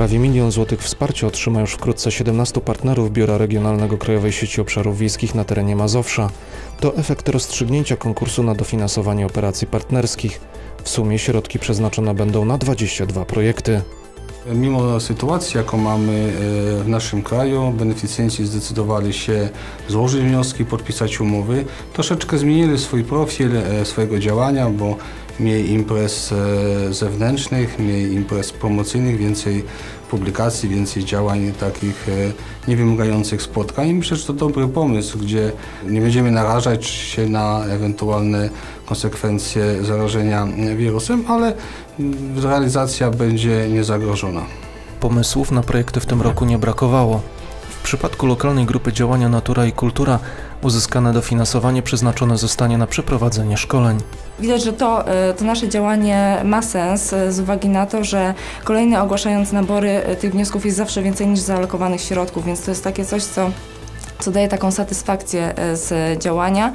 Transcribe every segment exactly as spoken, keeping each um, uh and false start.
Prawie milion złotych wsparcia otrzyma już wkrótce siedemnastu partnerów Biura Regionalnego Krajowej Sieci Obszarów Wiejskich na terenie Mazowsza. To efekt rozstrzygnięcia konkursu na dofinansowanie operacji partnerskich. W sumie środki przeznaczone będą na dwadzieścia dwa projekty. Mimo sytuacji, jaką mamy w naszym kraju, beneficjenci zdecydowali się złożyć wnioski, podpisać umowy. Troszeczkę zmienili swój profil swojego działania, bo mniej imprez zewnętrznych, mniej imprez promocyjnych, więcej publikacji, więcej działań takich niewymagających spotkań. Myślę, że to dobry pomysł, gdzie nie będziemy narażać się na ewentualne konsekwencje zarażenia wirusem, ale realizacja będzie niezagrożona. Pomysłów na projekty w tym roku nie brakowało. W przypadku lokalnej grupy działania Natura i Kultura uzyskane dofinansowanie przeznaczone zostanie na przeprowadzenie szkoleń. Widać, że to, to nasze działanie ma sens z uwagi na to, że kolejny ogłaszając nabory tych wniosków jest zawsze więcej niż zaalokowanych środków, więc to jest takie coś, co co daje taką satysfakcję z działania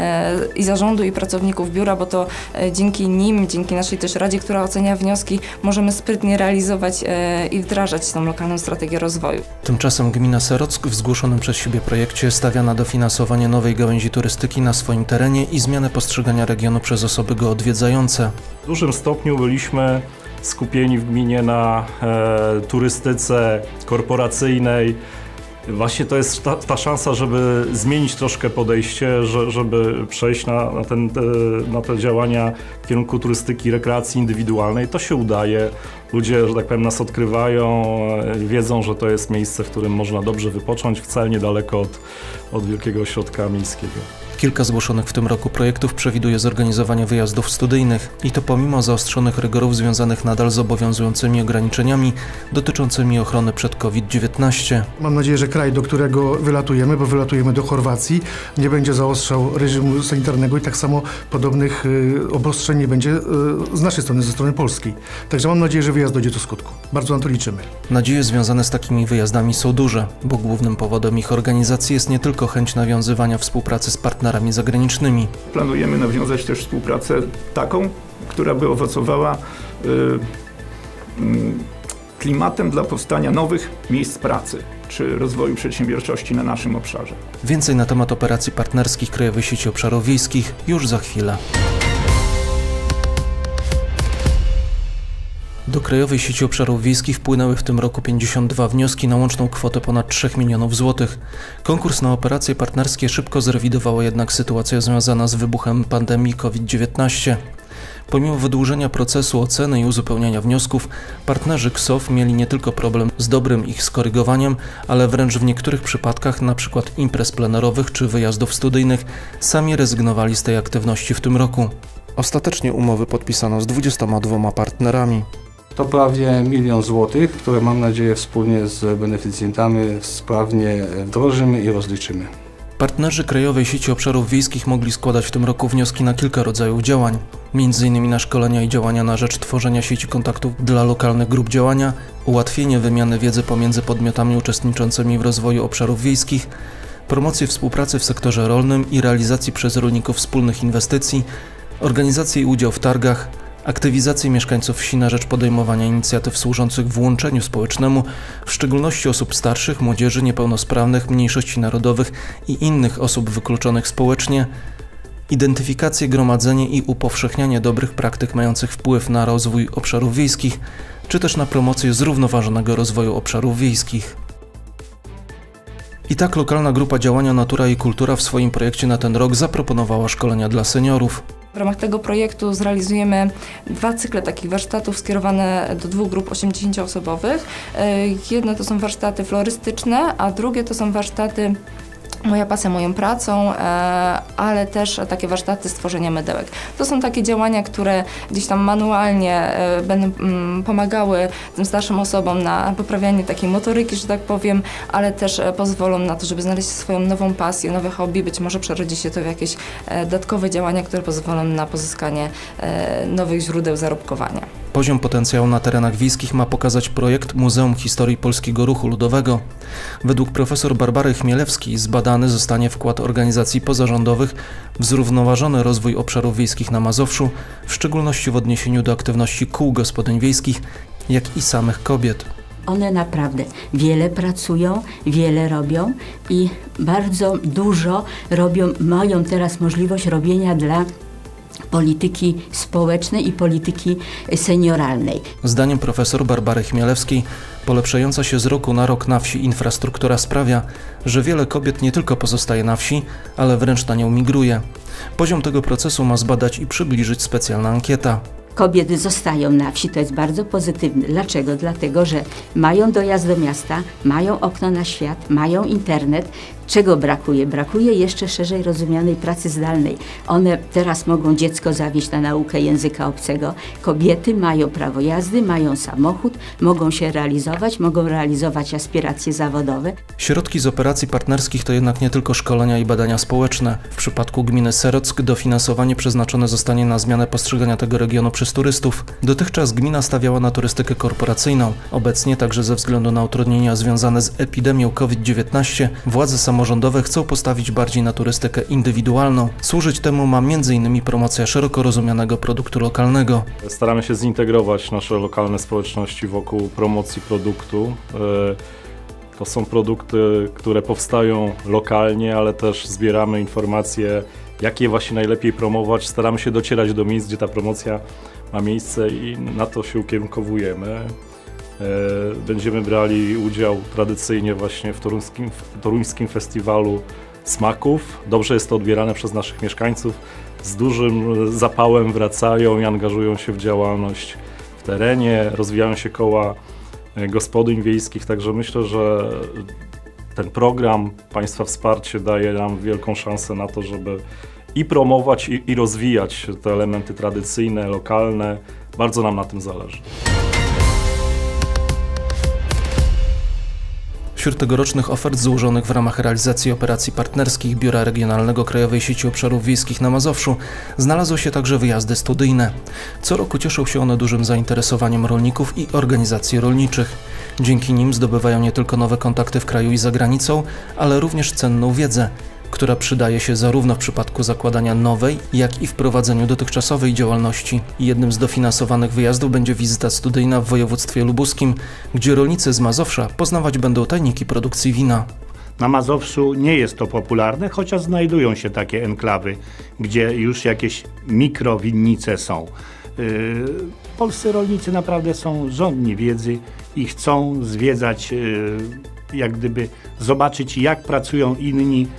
i zarządu, i pracowników biura, bo to dzięki nim, dzięki naszej też Radzie, która ocenia wnioski, możemy sprytnie realizować i wdrażać tą lokalną strategię rozwoju. Tymczasem gmina Serock w zgłoszonym przez siebie projekcie stawia na dofinansowanie nowej gałęzi turystyki na swoim terenie i zmianę postrzegania regionu przez osoby go odwiedzające. W dużym stopniu byliśmy skupieni w gminie na e, turystyce korporacyjnej. Właśnie to jest ta, ta szansa, żeby zmienić troszkę podejście, że, żeby przejść na, na, ten, na te działania w kierunku turystyki, rekreacji indywidualnej. To się udaje. Ludzie, że tak powiem, nas odkrywają, wiedzą, że to jest miejsce, w którym można dobrze wypocząć, wcale niedaleko od, od wielkiego ośrodka miejskiego. Kilka zgłoszonych w tym roku projektów przewiduje zorganizowanie wyjazdów studyjnych i to pomimo zaostrzonych rygorów związanych nadal z obowiązującymi ograniczeniami dotyczącymi ochrony przed COVID dziewiętnaście. Mam nadzieję, że kraj, do którego wylatujemy, bo wylatujemy do Chorwacji, nie będzie zaostrzał reżimu sanitarnego i tak samo podobnych obostrzeń nie będzie z naszej strony, ze strony polskiej. Także mam nadzieję, że wyjazd dojdzie do skutku. Bardzo na to liczymy. Nadzieje związane z takimi wyjazdami są duże, bo głównym powodem ich organizacji jest nie tylko chęć nawiązywania współpracy z partnerami zagranicznymi. Planujemy nawiązać też współpracę taką, która by owocowała y, y, klimatem dla powstania nowych miejsc pracy czy rozwoju przedsiębiorczości na naszym obszarze. Więcej na temat operacji partnerskich Krajowej Sieci Obszarów Wiejskich już za chwilę. Do Krajowej Sieci Obszarów Wiejskich wpłynęły w tym roku pięćdziesiąt dwa wnioski na łączną kwotę ponad trzech milionów złotych. Konkurs na operacje partnerskie szybko zrewidowała jednak sytuacja związana z wybuchem pandemii COVID dziewiętnaście. Pomimo wydłużenia procesu oceny i uzupełniania wniosków, partnerzy K S O W mieli nie tylko problem z dobrym ich skorygowaniem, ale wręcz w niektórych przypadkach, np. imprez plenerowych czy wyjazdów studyjnych, sami rezygnowali z tej aktywności w tym roku. Ostatecznie umowy podpisano z dwudziestoma dwoma partnerami. To prawie milion złotych, które mam nadzieję wspólnie z beneficjentami sprawnie wdrożymy i rozliczymy. Partnerzy Krajowej Sieci Obszarów Wiejskich mogli składać w tym roku wnioski na kilka rodzajów działań, między innymi na szkolenia i działania na rzecz tworzenia sieci kontaktów dla lokalnych grup działania, ułatwienie wymiany wiedzy pomiędzy podmiotami uczestniczącymi w rozwoju obszarów wiejskich, promocję współpracy w sektorze rolnym i realizacji przez rolników wspólnych inwestycji, organizację i udział w targach, aktywizację mieszkańców wsi na rzecz podejmowania inicjatyw służących włączeniu społecznemu, w szczególności osób starszych, młodzieży, niepełnosprawnych, mniejszości narodowych i innych osób wykluczonych społecznie, identyfikację, gromadzenie i upowszechnianie dobrych praktyk mających wpływ na rozwój obszarów wiejskich, czy też na promocję zrównoważonego rozwoju obszarów wiejskich. I tak lokalna grupa działania Natura i Kultura w swoim projekcie na ten rok zaproponowała szkolenia dla seniorów. W ramach tego projektu zrealizujemy dwa cykle takich warsztatów skierowane do dwóch grup osiemdziesięcioosobowych. Jedno to są warsztaty florystyczne, a drugie to są warsztaty Moja pasja moją pracą, ale też takie warsztaty stworzenia mydełek. To są takie działania, które gdzieś tam manualnie będą pomagały tym starszym osobom na poprawianie takiej motoryki, że tak powiem, ale też pozwolą na to, żeby znaleźć swoją nową pasję, nowe hobby. Być może przerodzi się to w jakieś dodatkowe działania, które pozwolą na pozyskanie nowych źródeł zarobkowania. Poziom potencjału na terenach wiejskich ma pokazać projekt Muzeum Historii Polskiego Ruchu Ludowego. Według profesor Barbary Chmielewskiej zbadany zostanie wkład organizacji pozarządowych w zrównoważony rozwój obszarów wiejskich na Mazowszu, w szczególności w odniesieniu do aktywności kół gospodyń wiejskich, jak i samych kobiet. One naprawdę wiele pracują, wiele robią i bardzo dużo robią, mają teraz możliwość robienia dla polityki społecznej i polityki senioralnej. Zdaniem profesor Barbary Chmielewskiej polepszająca się z roku na rok na wsi infrastruktura sprawia, że wiele kobiet nie tylko pozostaje na wsi, ale wręcz na nią migruje. Poziom tego procesu ma zbadać i przybliżyć specjalna ankieta. Kobiety zostają na wsi, to jest bardzo pozytywne. Dlaczego? Dlatego, że mają dojazd do miasta, mają okno na świat, mają internet. Czego brakuje? Brakuje jeszcze szerzej rozumianej pracy zdalnej. One teraz mogą dziecko zawieźć na naukę języka obcego. Kobiety mają prawo jazdy, mają samochód, mogą się realizować, mogą realizować aspiracje zawodowe. Środki z operacji partnerskich to jednak nie tylko szkolenia i badania społeczne. W przypadku gminy Serock dofinansowanie przeznaczone zostanie na zmianę postrzegania tego regionu przez turystów. Dotychczas gmina stawiała na turystykę korporacyjną. Obecnie także ze względu na utrudnienia związane z epidemią COVID dziewiętnaście władze samorządowe chcą postawić bardziej na turystykę indywidualną. Służyć temu ma między innymi promocja szeroko rozumianego produktu lokalnego. Staramy się zintegrować nasze lokalne społeczności wokół promocji produktu. To są produkty, które powstają lokalnie, ale też zbieramy informacje, jak je właśnie najlepiej promować. Staramy się docierać do miejsc, gdzie ta promocja ma miejsce i na to się ukierunkowujemy. Będziemy brali udział tradycyjnie właśnie w toruńskim, w toruńskim festiwalu smaków. Dobrze jest to odbierane przez naszych mieszkańców. Z dużym zapałem wracają i angażują się w działalność w terenie, rozwijają się koła gospodyń wiejskich, także myślę, że ten program Państwa Wsparcie daje nam wielką szansę na to, żeby i promować, i, i rozwijać te elementy tradycyjne, lokalne. Bardzo nam na tym zależy. Wśród tegorocznych ofert złożonych w ramach realizacji operacji partnerskich Biura Regionalnego Krajowej Sieci Obszarów Wiejskich na Mazowszu znalazły się także wyjazdy studyjne. Co roku cieszą się one dużym zainteresowaniem rolników i organizacji rolniczych. Dzięki nim zdobywają nie tylko nowe kontakty w kraju i za granicą, ale również cenną wiedzę, która przydaje się zarówno w przypadku zakładania nowej, jak i w prowadzeniu dotychczasowej działalności. Jednym z dofinansowanych wyjazdów będzie wizyta studyjna w województwie lubuskim, gdzie rolnicy z Mazowsza poznawać będą tajniki produkcji wina. Na Mazowszu nie jest to popularne, chociaż znajdują się takie enklawy, gdzie już jakieś mikrowinnice są. Yy, polscy rolnicy naprawdę są żądni wiedzy i chcą zwiedzać, yy, jak gdyby zobaczyć, jak pracują inni,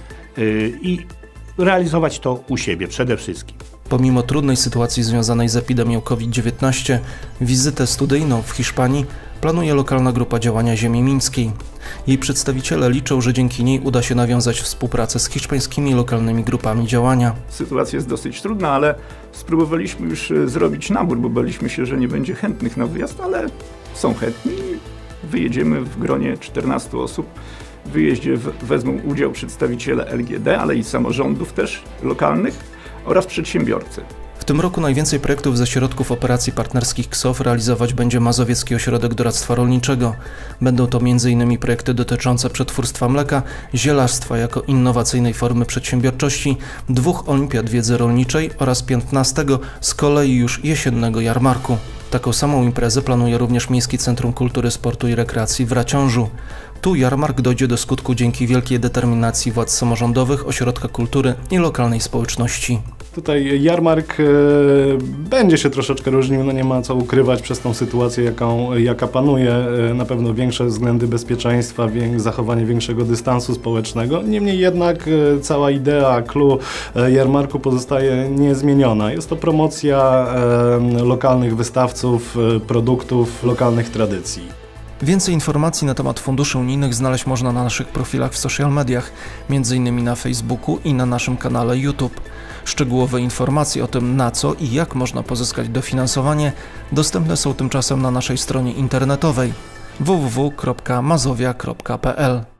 i realizować to u siebie przede wszystkim. Pomimo trudnej sytuacji związanej z epidemią COVID dziewiętnaście, wizytę studyjną w Hiszpanii planuje lokalna grupa działania ziemi mińskiej. Jej przedstawiciele liczą, że dzięki niej uda się nawiązać współpracę z hiszpańskimi lokalnymi grupami działania. Sytuacja jest dosyć trudna, ale spróbowaliśmy już zrobić nabór, bo baliśmy się, że nie będzie chętnych na wyjazd, ale są chętni. Wyjedziemy w gronie czternastu osób. W wyjeździe wezmą udział przedstawiciele L G D, ale i samorządów też lokalnych oraz przedsiębiorcy. W tym roku najwięcej projektów ze środków operacji partnerskich K S O W realizować będzie Mazowiecki Ośrodek Doradztwa Rolniczego. Będą to między innymi projekty dotyczące przetwórstwa mleka, zielarstwa jako innowacyjnej formy przedsiębiorczości, dwóch olimpiad wiedzy rolniczej oraz piętnastego z kolei już jesiennego jarmarku. Taką samą imprezę planuje również Miejskie Centrum Kultury, Sportu i Rekreacji w Raciążu. Tu jarmark dojdzie do skutku dzięki wielkiej determinacji władz samorządowych, ośrodka kultury i lokalnej społeczności. Tutaj jarmark e, będzie się troszeczkę różnił, no nie ma co ukrywać przez tą sytuację, jaką, jaka panuje. E, na pewno większe względy bezpieczeństwa, wiek, zachowanie większego dystansu społecznego. Niemniej jednak e, cała idea, clue e, jarmarku pozostaje niezmieniona. Jest to promocja e, lokalnych wystawców, e, produktów, lokalnych tradycji. Więcej informacji na temat funduszy unijnych znaleźć można na naszych profilach w social mediach, między innymi na Facebooku i na naszym kanale YouTube. Szczegółowe informacje o tym, na co i jak można pozyskać dofinansowanie, dostępne są tymczasem na naszej stronie internetowej w w w kropka mazowia kropka p l.